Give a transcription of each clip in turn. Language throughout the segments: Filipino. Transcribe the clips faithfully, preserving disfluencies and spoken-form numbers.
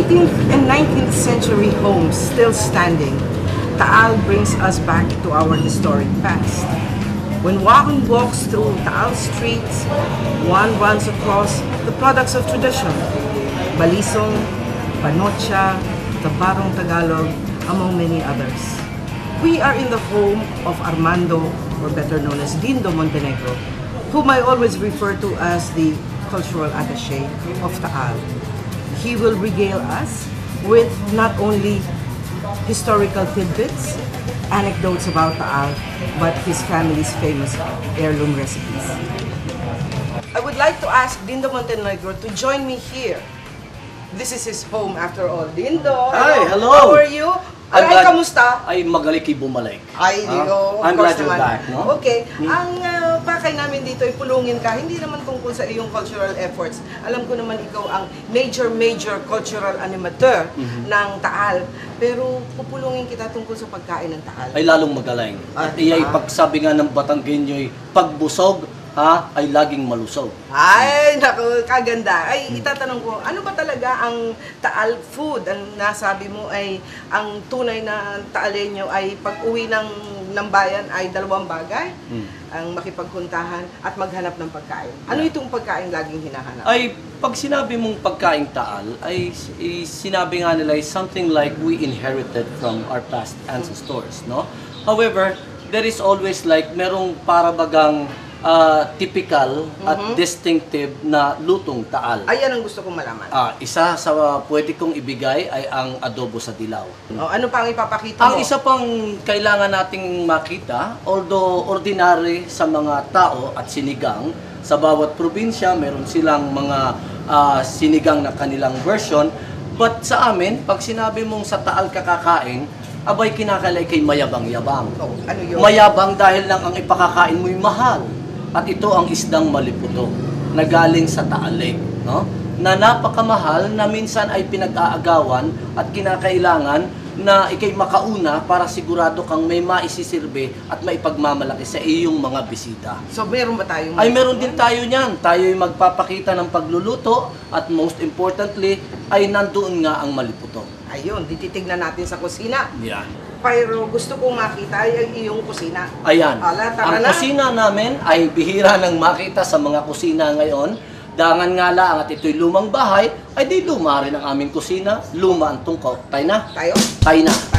eighteenth and nineteenth century homes still standing, Taal brings us back to our historic past. When one walks through Taal streets, one runs across the products of tradition: balisong, panocha, tabarong Tagalog, among many others. We are in the home of Armando, or better known as Dindo Montenegro, whom I always refer to as the cultural attaché of Taal. He will regale us with not only historical tidbits, anecdotes about Taal, but his family's famous heirloom recipes. I would like to ask Dindo Montenegro to join me here. This is his home after all. Dindo, hi, hello. How are you? Ay, ay, kamusta? Ay, magaliki bumalik. Ay, uh, of I'm course glad you're naman. back, no? Okay, hmm. ang uh, pakay namin dito ay pulungin ka, hindi naman tungkol sa iyong cultural efforts. Alam ko naman ikaw ang major, major cultural animateur mm-hmm. ng Taal. Pero pupulungin kita tungkol sa pagkain ng Taal. Ay lalong magaling. At ah, iya'y pagsabi nga ng Batanggenyo'y pagbusog, ha, ay laging malusog. Ay, naku, kaganda. Ay, itatanong ko, ano ba talaga ang Taal food? Ang nasabi mo ay, ang tunay na Taaleño ay pag-uwi ng, ng bayan ay dalawang bagay. Hmm. Ang makipagkuntahan at maghanap ng pagkain. Ano itong pagkain laging hinahanap? Ay, pag sinabi mong pagkain Taal, ay, ay sinabi nga nila is something like we inherited from our past ancestors, no? However, there is always like, merong parabagang Uh, typical mm-hmm. at distinctive na lutong Taal. Ayan ang gusto kong malaman. Uh, isa sa uh, pwede kong ibigay ay ang adobo sa dilaw. Oh, ano pang ipapakita ang mo? Ang isa pang kailangan nating makita, although ordinary sa mga tao at sinigang, sa bawat probinsya meron silang mga uh, sinigang na kanilang version, but sa amin, pag sinabi mong sa Taal kakakain, abay kinakalay kay mayabang-yabang. Oh, ano yun? Mayabang dahil lang ang ipakakain mo'y mahal. At ito ang isdang maliputo na galing sa Taal Lake, no? Na napakamahal na minsan ay pinag-aagawan at kinakailangan na ikay makauna para sigurado kang may maisisirbe at maipagmamalaki sa iyong mga bisita. So meron ba tayong... Ay meron din tayo niyan. Tayo ay magpapakita ng pagluluto at most importantly ay nandoon nga ang maliputo. Ayun, tititignan natin sa kusina. Yan. Pero gusto kong makita ay ang iyong kusina. Ayan. Ala, ang na. kusina namin ay bihira ng makita sa mga kusina ngayon. Dangan nga lang at ito'y lumang bahay, ay di luma rin ang aming kusina. Luma ang tungkol. Tayo na? Tayo? Tayo na. Tayo.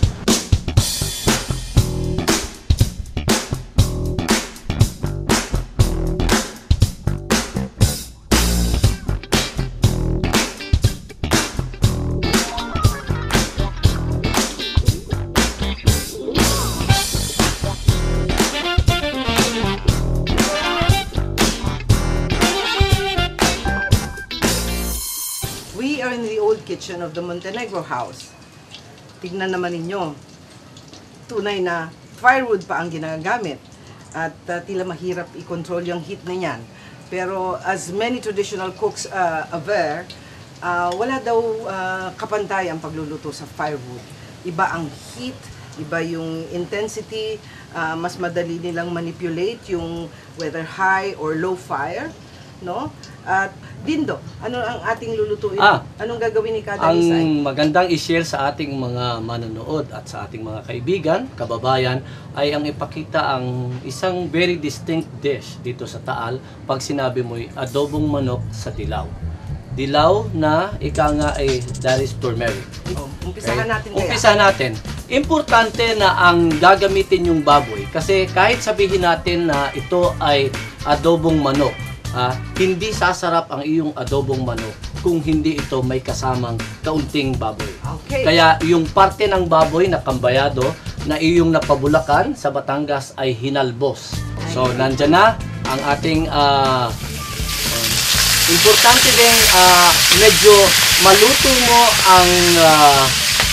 Kitchen of the Montenegro house. Tignan naman ninyo, tunay na firewood pa ang ginagamit at uh, tila mahirap i-control yung heat na yan. Pero as many traditional cooks uh, aver, uh, wala daw uh, kapantay ang pagluluto sa firewood. Iba ang heat, iba yung intensity, uh, mas madali nilang manipulate yung whether high or low fire, no? At Dindo, ano ang ating lulutuin? Ah, Anong gagawin ni kada ang isa? Ang magandang i-share sa ating mga manonood at sa ating mga kaibigan, kababayan, ay ang ipakita ang isang very distinct dish dito sa Taal pag sinabi mo'y adobong manok sa dilaw. Dilaw na ika nga ay that is turmeric. Oh, umpisahan okay? natin kaya. Umpisahan natin. Importante na ang gagamitin yung baboy kasi kahit sabihin natin na ito ay adobong manok, Ah, hindi sasarap ang iyong adobong manok kung hindi ito may kasamang kaunting baboy. Okay. Kaya yung parte ng baboy na kambayado na iyong napabulakan sa Batangas ay hinalbos. So nandyan na ang ating uh, um, importante din uh, medyo maluto mo ang uh,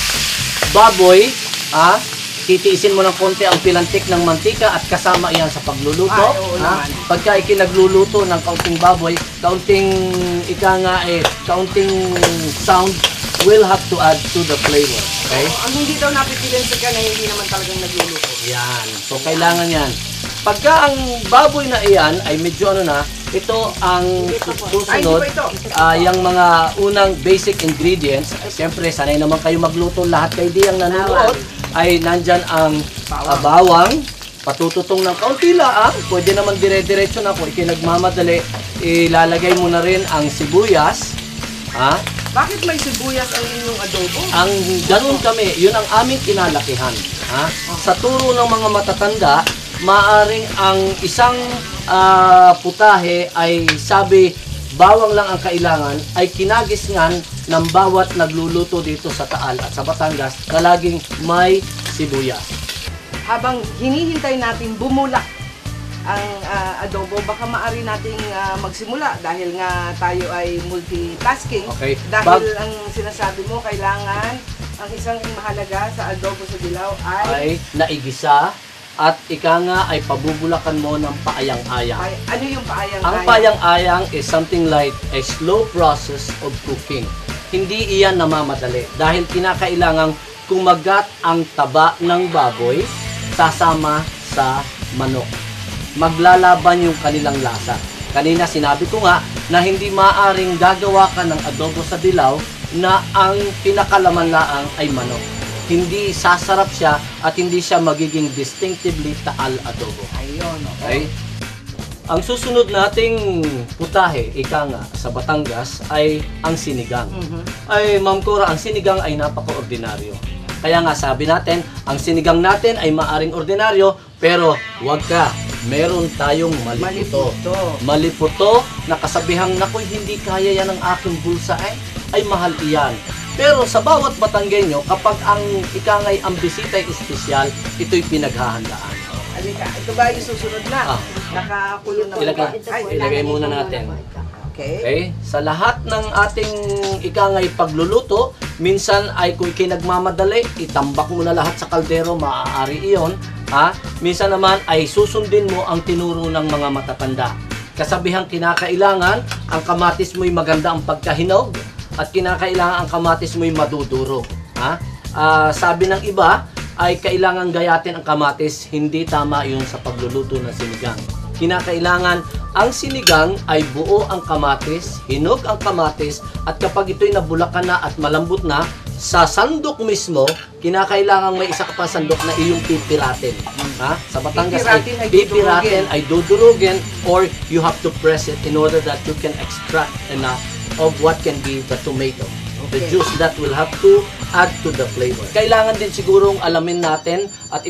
baboy, ah, titiisin mo ng konti ang pilantik ng mantika at kasama iyan sa pagluluto. Ay, oo ha? naman. Pagka ikinagluluto ng kaunting baboy, kaunting ika nga eh, kaunting sound will have to add to the flavor. Okay? Oh, ang hindi daw napipilin sa kanya, hindi naman talagang nagluluto. Yan. So, kailangan yan. Pagka ang baboy na iyan ay medyo ano na, ito ang susunod, Ay, ito, ito. ah, yung mga unang basic ingredients. Siyempre, sanay naman kayo magluto, lahat kayo di ang nanonood, ay nandyan ang ah, bawang, patututong ng kaunti laang, pwede naman dire-diretso na kung ikinagmamadali, ilalagay mo na rin ang sibuyas, ha? Bakit may sibuyas ang inyong adobo? Ang ganun kami, yun ang aming kinalakihan. Ha? Sa turo ng mga matatanda, maaring ang isang ah, putahe ay sabi, bawang lang ang kailangan, ay kinagisngan ng bawat nagluluto dito sa Taal at sa Batangas na laging may sibuyas. Habang hinihintay natin bumulak ang ah, adobo, baka maari nating ah, magsimula dahil nga tayo ay multitasking. Okay. Dahil Bag- ang sinasabi mo, kailangan ang isang mahalaga sa adobo sa dilaw ay, Ay naigisa at ika nga ay pabubulakan mo ng paayang-ayang. ay ano yung paayang Ang paayang-ayang is something like a slow process of cooking. Hindi iyan namamadali dahil kinakailangang kumagat ang taba ng baboy sasama sa manok. Maglalaban yung kanilang lasa. Kanina sinabi ko nga na hindi maaring gagawa ka ng adobo sa dilaw na ang pinakalaman laang ay manok. Hindi sasarap siya at hindi siya magiging distinctively Taal adobo. Ayun, Okay? Ang susunod nating putahe, ika nga, sa Batangas ay ang sinigang. Mhm. Ay, Ma'am Cora, ang sinigang ay napaka-ordinaryo. Kaya nga sabi natin, ang sinigang natin ay maaring ordinaryo, pero wag ka, meron tayong maliputo. Maliputo. Maliputo na kasabihang, nakoy, hindi kaya yan ng aking bulsa ay, ay mahal iyan. Pero sa bawat Batanggenyo, kapag ang ikangay ang bisita ay espesyal, ito'y pinaghahandaan. Alika, ito ba yung susunod na? Ah. Nakakulo na Ilagay, ba? Ay, ilagay muna natin. okay. Okay? Sa lahat ng ating ikangay pagluluto, minsan ay kung ikinagmamadali, itambak mo na lahat sa kaldero, maaari iyon. Ha? Minsan naman ay susundin mo ang tinuro ng mga matatanda. Kasabihang kinakailangan, ang kamatis mo'y maganda ang pagkahinog at kinakailangan ang kamatis mo'y madudurog. Ha? Ah, sabi ng iba, ay kailangan gayatin ang kamatis, hindi tama yun sa pagluluto ng sinigang. Kinakailangan ang sinigang ay buo ang kamatis, hinog ang kamatis, at kapag ito'y nabulakan na at malambot na, sa sandok mismo, kinakailangan may isa ka pa sandok na iyong pipiratin. Ha? Sa Batangas ay Pipiratin ay pipiratin ay dudurugin, or you have to press it in order that you can extract enough of what can be the tomato. The Okay. juice that will have to add to the flavor. Kailangan din sigurong alamin natin at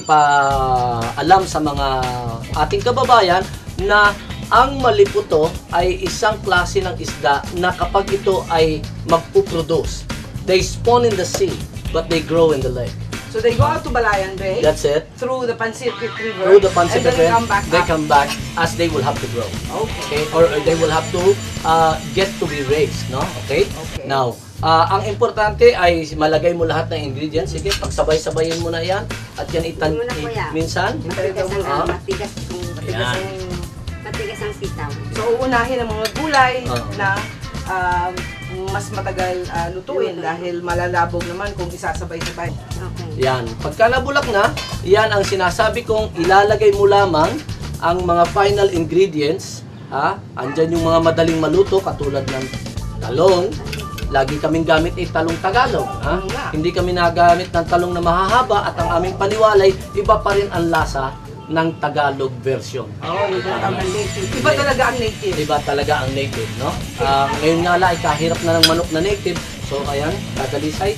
ipaalam sa mga ating kababayan na ang maliputo ay isang klase ng isda na kapag ito ay magpuproduce. They spawn in the sea, but they grow in the lake. So they go out to Balayan Bay That's it. through the Pacific River, Through the Pacific and then River, come back they up. come back as they will have to grow. Okay. Okay? Or they will have to uh, get to be raised, no? Okay? Okay. Now, uh, ang importante ay malagay mo lahat ng ingredients. Sige, pagsabay-sabayin mo na yan. At yan itan Muna, kuya. minsan. Matigas Ah. ang, matigas, matigas Ayan. ang, matigas ang sitaw. So uunahin ang mga gulay Oo. na um, mas matagal ah, lutuin dahil malalabog naman kung isasabay-sabay. Okay. Yan. Pagka nabulak na, yan ang sinasabi kong ilalagay mo lamang ang mga final ingredients. Ha? Andyan yung mga madaling maluto katulad ng talong. Lagi kaming gamit ay talong Tagalog. Ha? Oo nga. Hindi kami nagamit ng talong na mahahaba at ang aming paniwalay, iba pa rin ang lasa ng Tagalog version. Oh, iba ang native. Iba talaga ang native. Iba talaga ang native, no? Ah, ngayon nga lang, ay kahirap na ng manok na native. So, ayan, kadalisay.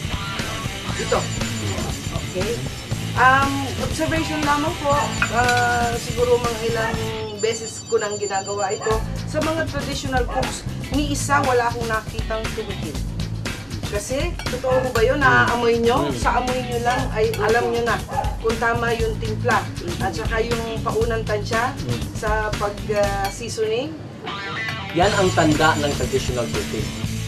Ito. Okay. Um, observation lamang po, ah, siguro mga ilang beses ko nang ginagawa ito. Sa mga traditional cooks, ni isa wala akong nakitang tumikim. Kasi, totoo mo ba yun? Naaamoy nyo? Mm. Sa amoy nyo lang ay alam nyo na kung tama yung timpla. At saka yung paunang tansya Mm. sa pag-seasoning. Yan ang tanda ng traditional cooking.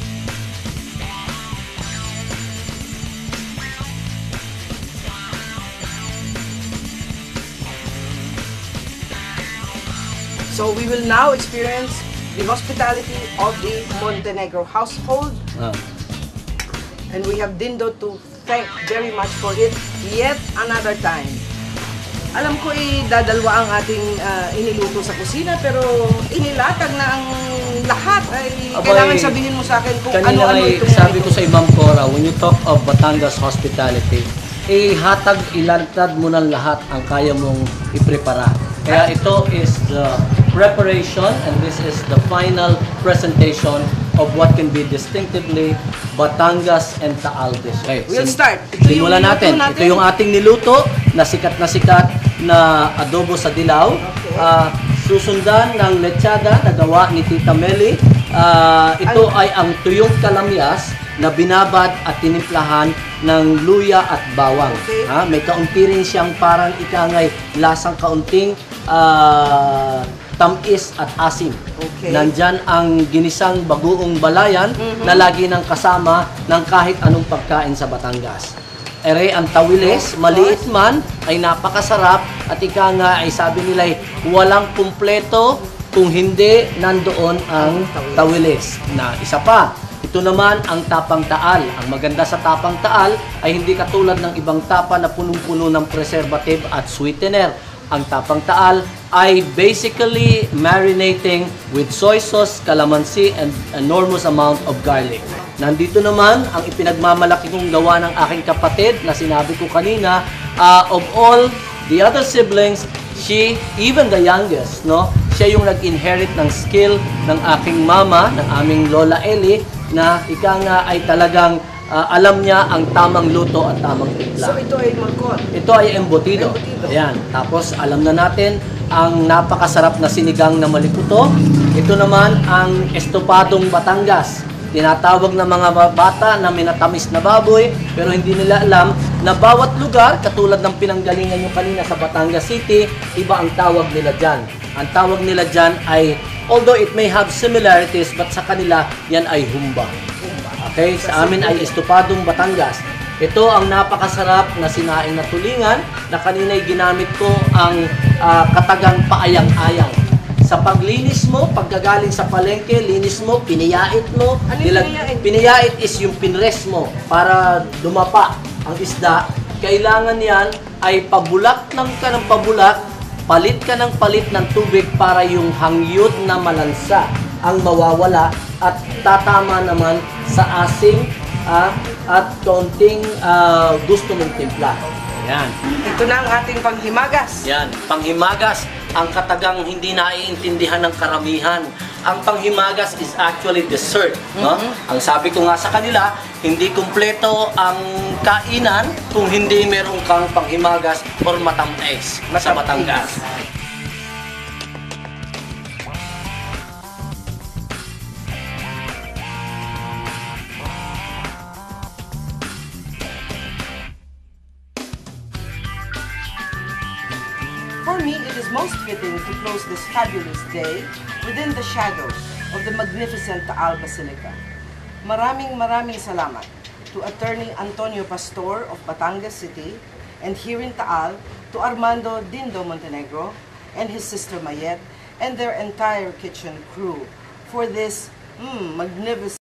So we will now experience the hospitality of the Montenegro household, Ah. and we have Dindo to thank very much for it yet another time. Alam ko eh, dadalwa ang ating ah, iniluto sa kusina, pero inilatag na ang lahat. Ay, Abay, kailangan sabihin mo sa akin kung Kanina ano-ano ay itong sabi ko sa Imam Cora, when you talk of Batangas hospitality, ihatag, ilantad mo ng lahat ang kaya mong iprepara. Kaya ito is the preparation and this is the final presentation of what can be distinctively Batangas and Taal dish. Okay, We'll sim- start. Ito yung Simulan natin. niluto natin. Ito yung ating niluto na sikat na sikat na adobo sa dilaw. Okay. Ah, susundan ng lechada na gawa ni Tita Meli. Ah, ito ay ang tuyong kalamyas na binabad at tinimplahan ng luya at bawang. Okay. Ha, may kaunti rin siyang parang ikangay lasang kaunting ah, tamis at asim. Okay. Nandyan ang ginisang bagoong balayan na lagi nang kasama ng kahit anong pagkain sa Batangas. Ere ang tawilis, maliit man, ay napakasarap at ika nga ay sabi nila ay walang kumpleto kung hindi nandoon ang tawilis. Na isa pa, ito naman ang tapang taal. Ang maganda sa tapang taal ay hindi katulad ng ibang tapa na punong-puno ng preservative at sweetener. Ang tapang taal ay basically marinating with soy sauce, calamansi, and enormous amount of garlic. Nandito naman ang ipinagmamalaki kong gawa ng aking kapatid na sinabi ko kanina, uh, of all the other siblings, she, even the youngest, no? Siya yung nag-inherit ng skill ng aking mama, ng aming Lola Eli, na ika nga ay talagang uh, alam niya ang tamang luto at tamang timpla. So ito ay magkot. Ito ay embutido. Embutido. Ayan. Tapos alam na natin ang napakasarap na sinigang na malikuto. Ito naman ang estopadong Batangas. Tinatawag ng mga bata na minatamis na baboy, pero hindi nila alam na bawat lugar, katulad ng pinanggalingan nyo kanina sa Batangas City, iba ang tawag nila dyan. Ang tawag nila dyan ay, although it may have similarities, but sa kanila, yan ay humba. Okay? Sa amin ay estopadong Batangas. Ito ang napakasarap na sinaing na tulingan na kanina'y ginamit ko ang ah, katagang paayang-ayang. Sa paglinis mo, pagkagaling sa palengke, linis mo, piniyait mo. Ano yung nilag- piniyait? Piniyait is yung pinres mo para dumapa ang isda. Kailangan yan ay pabulak lang ka ng pabulak, palit ka ng palit ng tubig para yung hangyod na malansa ang mawawala at tatama naman sa asim ah, at konting ah, gusto mong timpla. Yan. Ito na ang ating panghimagas. Yan, panghimagas, ang katagang hindi naiintindihan ng karamihan. Ang panghimagas is actually dessert, no? Ang sabi ko nga sa kanila, hindi kumpleto ang kainan kung hindi meron kang panghimagas or matamis sa Batangas. For me, it is most fitting to close this fabulous day within the shadow of the magnificent Taal Basilica. Maraming maraming salamat to Attorney Antonio Pastor of Batangas City and here in Taal to Armando Dindo Montenegro and his sister Mayet and their entire kitchen crew for this mm, magnificent